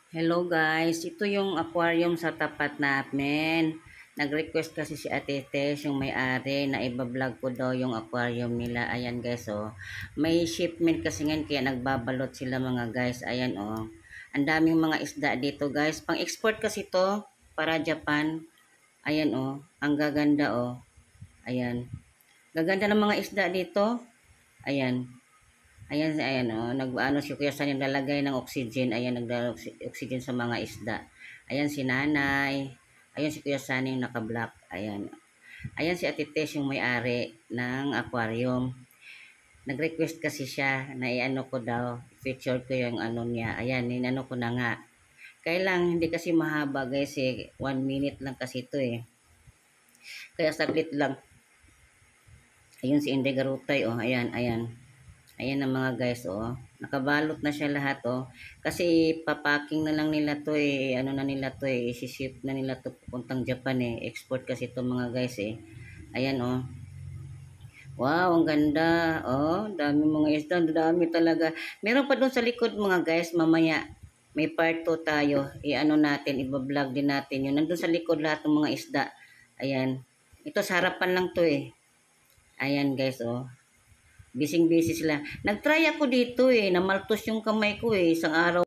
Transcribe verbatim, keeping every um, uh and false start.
Hello guys, ito yung aquarium sa tapat namin. Nag-request kasi si Ate Tess, yung may-ari, na ibablog ko daw yung aquarium nila. Ayan guys, oh. May shipment kasi ngayon, kaya nagbabalot sila mga guys. Ayan, oh. Ang daming mga isda dito guys. Pang-export kasi to para Japan. Ayan, oh. Ang gaganda, oh. Ayan. Gaganda ng mga isda dito. Ayan. Ayan, ayan, oh, nag-ano si Kuya San yung lalagay ng oxygen. Ayan, nagdala oxygen sa mga isda. Ayan si Nanay. Ayan si Kuya San yung naka-black. Ayan. Ayan si Ate Tess yung may-ari ng aquarium. Nag-request kasi siya na i-ano ko daw, feature ko yung ano niya. Ayan, inano ko na nga. Kailang hindi kasi mahaba guys eh. One minute lang kasi ito eh. Kaya saglit lang. Ayun si Inday Garutay, oh. Ayan, ayan. Ayan ang mga guys, oh. Nakabalot na siya lahat, oh. Kasi papacking na lang nila to eh. Ano na nila to eh. Isi-ship na nila to pupuntang Japan eh. Export kasi to mga guys eh. Ayan, oh. Wow, ang ganda. Oh, dami mga isda. Dami talaga. Meron pa doon sa likod mga guys. Mamaya may part two tayo. I-ano natin, i-vlog din natin yun. Nandun sa likod lahat ng mga isda. Ayan. Ito sa harapan lang to eh. Ayan guys, oh. Bising-busy sila. Nag-try ako dito eh. Namaltos yung kamay ko eh. Isang araw.